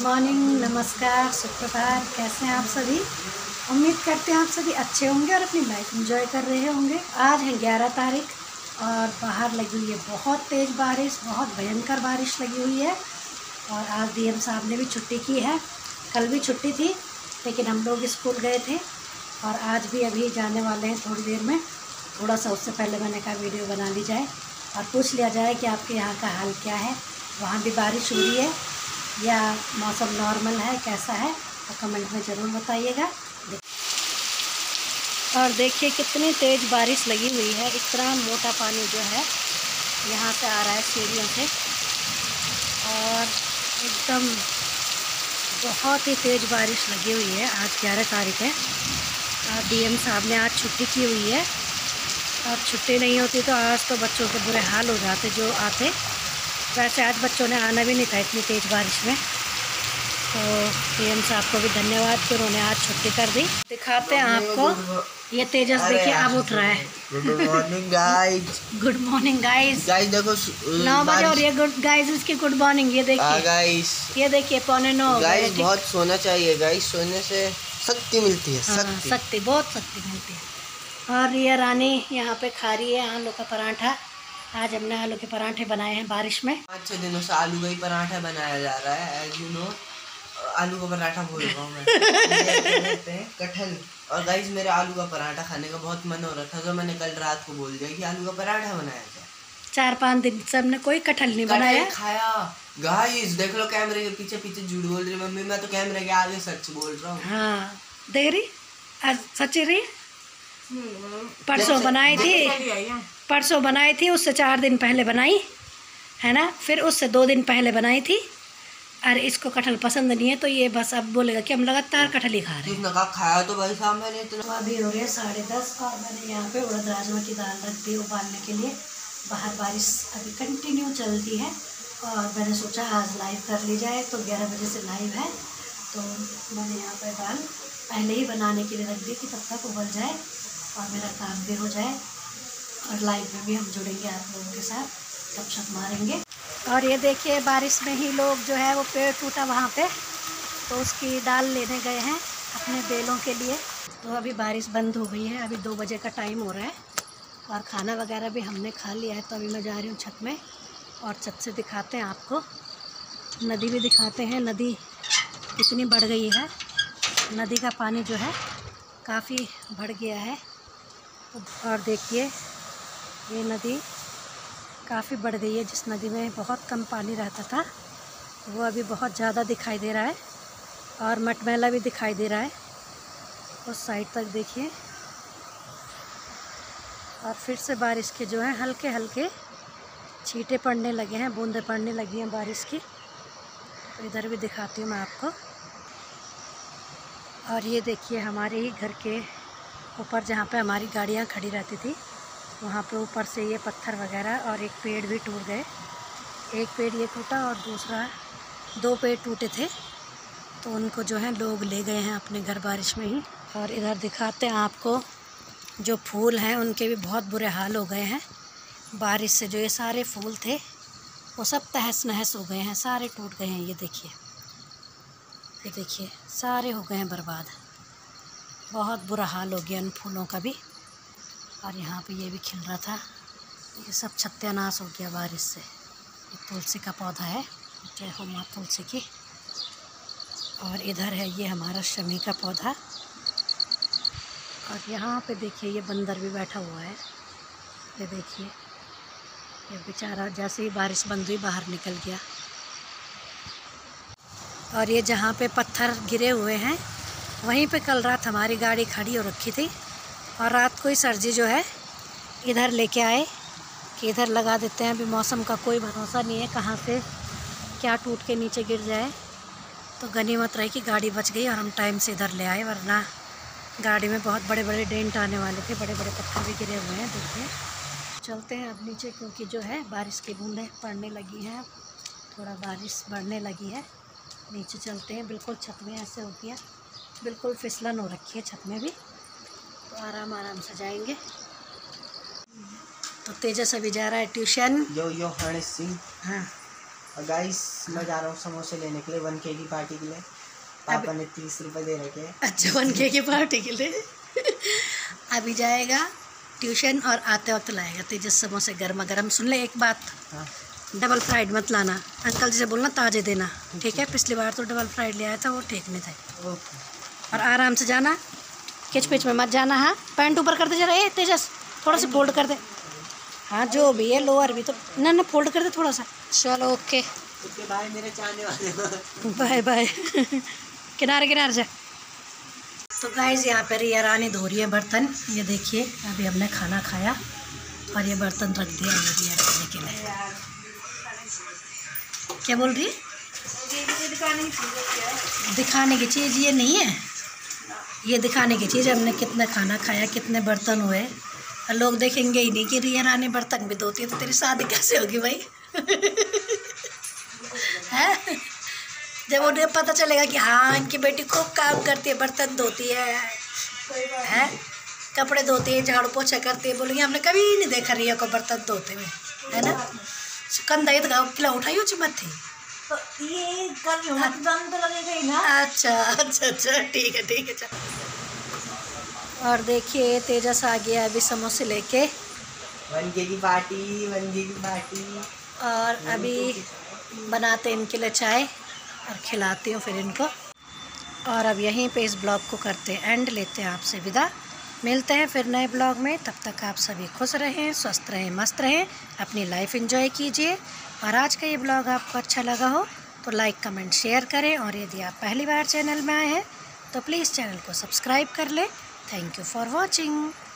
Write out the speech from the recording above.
Morning, नमस्कार, सुप्रभात। कैसे हैं आप सभी? उम्मीद करते हैं आप सभी अच्छे होंगे और अपनी लाइफ एंजॉय कर रहे होंगे। आज है 11 तारीख और बाहर लगी हुई है बहुत तेज़ बारिश, बहुत भयंकर बारिश लगी हुई है। और आज डीएम साहब ने भी छुट्टी की है। कल भी छुट्टी थी लेकिन हम लोग स्कूल गए थे और आज भी अभी जाने वाले हैं थोड़ी देर में। थोड़ा सा उससे पहले मैंने कहा वीडियो बना ली जाए और पूछ लिया जाए कि आपके यहाँ का हाल क्या है, वहाँ भी बारिश हो रही है या मौसम नॉर्मल है, कैसा है, तो कमेंट में ज़रूर बताइएगा। और देखिए कितनी तेज़ बारिश लगी हुई है। इतना मोटा पानी जो है यहाँ से आ रहा है सीढ़ियों से और एकदम बहुत ही तेज़ बारिश लगी हुई है। आज 11 तारीख है और डीएम साहब ने आज छुट्टी की हुई है। और छुट्टी नहीं होती तो आज तो बच्चों के बुरे हाल हो जाते जो आते। वैसे आज बच्चों ने आना भी नहीं था इतनी तेज़ बारिश में। तो डीएम साहब को भी धन्यवाद कि उन्होंने आज छुट्टी कर दी। दिखाते हैं आपको। ये तेजस देखिए अब उठ रहा है। Good morning guys. Good morning guys. Guys देखो 9 बजे और ये गुड गाइस इसकी गुड मॉर्निंग। ये देखिए गाइस, ये देखिए 8:45 गाइस बहुत सोना चाहिए गाइस, सोने से शक्ति मिलती है। शक्ति बहुत शक्ति मिलती है। और ये रानी यहाँ पे खा रही है आलू का पराठा। आज हमने आलू के पराठे बनाए हैं बारिश में। 5-6 दिनों से आलू का ही पराठा बनाया जा रहा है। एज यू नो, आलू का पराठा बोल रहा हूँ मैं। कहते हैं कटहल। और गाइस मेरे आलू का पराठा खाने का बहुत मन हो रहा था तो मैंने कल रात को बोल दिया कि आलू का पराठा बनाया जाए। 4-5 दिन से हमने कोई कटहल नहीं बनाया, खाया। गाइस देख लो कैमरे के पीछे पीछे झूठ बोल रही मम्मी, मैं तो कैमरे के आगे सच बोल रहा हूँ। हाँ देख रही, आज सच्ची रही। परसों बनाई थी, उससे 4 दिन पहले बनाई है ना, फिर उससे 2 दिन पहले बनाई थी। अरे इसको कटहल पसंद नहीं है तो ये बस अब बोलेगा कि हम लगातार कटहल ही खा रहे हैं। खाया तो भाई साहब मैंने इतना। अभी हो रही है 10:30 और मैंने यहाँ पे उड़द राजमा की दाल रख दी उबालने के लिए। बाहर बारिश अभी कंटिन्यू चलती है और मैंने सोचा आज लाइव कर ली जाए, तो 11 बजे से लाइव है। तो मैंने यहाँ पर दाल पहले ही बनाने के लिए रख दी कि तब तक उबल जाए और मेरा काम भी हो जाए और लाइव में भी हम जुड़ेंगे आप लोगों के साथ, गपशप मारेंगे। और ये देखिए बारिश में ही लोग जो है वो पेड़ टूटा वहाँ पे, तो उसकी डाल लेने गए हैं अपने बेलों के लिए। तो अभी बारिश बंद हो गई है, अभी 2 बजे का टाइम हो रहा है और खाना वगैरह भी हमने खा लिया है। तो अभी मैं जा रही हूँ छत में और छत से दिखाते हैं आपको, नदी भी दिखाते हैं। नदी कितनी बढ़ गई है, नदी का पानी जो है काफ़ी बढ़ गया है। और देखिए ये नदी काफ़ी बढ़ गई है। जिस नदी में बहुत कम पानी रहता था वो अभी बहुत ज़्यादा दिखाई दे रहा है और मटमैला भी दिखाई दे रहा है उस साइड तक देखिए। और फिर से बारिश के जो है हल्के हल्के छींटे पड़ने लगे हैं, बूंदें पड़ने लगी हैं बारिश की। तो इधर भी दिखाती हूँ मैं आपको। और ये देखिए हमारे ही घर के ऊपर जहाँ पे हमारी गाड़ियाँ खड़ी रहती थी वहाँ पे ऊपर से ये पत्थर वगैरह और एक पेड़ भी टूट गए। एक पेड़ ये टूटा और दूसरा 2 पेड़ टूटे थे तो उनको जो है लोग ले गए हैं अपने घर बारिश में ही। और इधर दिखाते हैं आपको, जो फूल हैं उनके भी बहुत बुरे हाल हो गए हैं बारिश से। जो ये सारे फूल थे वो सब तहस नहस हो गए हैं, सारे टूट गए हैं। ये देखिए सारे हो गए हैं बर्बाद। बहुत बुरा हाल हो गया उन फूलों का भी। और यहाँ पे ये भी खिल रहा था, ये सब सत्यानाश हो गया बारिश से। ये तुलसी का पौधा है, जय हो माँ तुलसी की। और इधर है ये हमारा शमी का पौधा। और यहाँ पे देखिए ये बंदर भी बैठा हुआ है। ये देखिए ये बेचारा जैसे ही बारिश बंद हुई बाहर निकल गया। और ये जहाँ पे पत्थर गिरे हुए हैं वहीं पे कल रात हमारी गाड़ी खड़ी हो रखी थी और रात को ही सर जी जो है इधर लेके आए कि इधर लगा देते हैं। अभी मौसम का कोई भरोसा नहीं है, कहाँ से क्या टूट के नीचे गिर जाए। तो गनीमत रही कि गाड़ी बच गई और हम टाइम से इधर ले आए, वरना गाड़ी में बहुत बड़े बड़े डेंट आने वाले थे। बड़े बड़े पत्थर भी गिरे हुए हैं देखिए। चलते हैं अब नीचे क्योंकि जो है बारिश की बूंदें पड़ने लगी हैं, थोड़ा बारिश बढ़ने लगी है। नीचे चलते हैं। बिल्कुल छत में ऐसे हो गया, बिल्कुल फिसलन हो रखी है छत में भी, तो आराम आराम से जाएंगे। तो तेजस अभी जा रहा है ट्यूशन। यो हनी सिंह। हाँ और गाइस मैं जा रहा हूँ समोसे लेने के लिए 1K की पार्टी के लिए। पापा ने 30 रुपये दे रखे हैं। अच्छा 1K की पार्टी के लिए। अभी जाएगा ट्यूशन और आते वक्त लाएगा तेजस समोसे गर्मा गर्म। सुन ले एक बात, हाँ। डबल फ्राइड मत लाना, अंकल जी से बोलना ताजे देना, ठीक है? पिछली बार तो डबल फ्राइड ले आया था, वो ठीक नहीं था। और आराम से जाना, किच पिच में मत जाना। हाँ पैंट ऊपर कर दे जरा, ए तेजस थोड़ा सा फोल्ड कर दे। हाँ जो भी है, लोअर भी तो ना फोल्ड कर दे थोड़ा सा। चलो ओके बाय मेरे चाहने वाले। Bye bye. किनारे किनारे से। तो गाइस यहाँ पर रिया रानी धो रही है बर्तन। ये देखिए अभी हमने खाना खाया और ये बर्तन रख दिया रिया रखने के लिए। क्या बोल रही है? दिखाने की चीज़ ये नहीं है, ये दिखाने की चीज़ हमने कितना खाना खाया, कितने बर्तन हुए। और लोग देखेंगे ही नहीं कि रिया रानी बर्तन भी धोती है, तो तेरी शादी कैसे होगी भाई? है जब उन्हें पता चलेगा कि हाँ इनकी बेटी खूब काम करती है, बर्तन धोती है, कपड़े धोती है, झाड़ू पोछा करती है, बोलेंगे हमने कभी नहीं देखा रिया को बर्तन धोते हुए, है ना? कंधा ही तो किला उठाई मत थी तो ये कर मतदान तो लगेगा ही ना। अच्छा अच्छा अच्छा ठीक है ठीक है चल। और देखिए तेजस आ गया अभी समोसे लेके। 1K की पार्टी, 1K की पार्टी। और अभी बनाते इनके लिए चाय और खिलाती हूँ फिर इनको। और अब यहीं पे इस ब्लॉग को करते हैं एंड, लेते हैं आपसे विदा। मिलते हैं फिर नए ब्लॉग में, तब तक आप सभी खुश रहें, स्वस्थ रहें, मस्त रहें, अपनी लाइफ एंजॉय कीजिए। और आज का ये ब्लॉग आपको अच्छा लगा हो तो लाइक कमेंट शेयर करें, और यदि आप पहली बार चैनल में आए हैं तो प्लीज़ चैनल को सब्सक्राइब कर लें। Thank you for watching.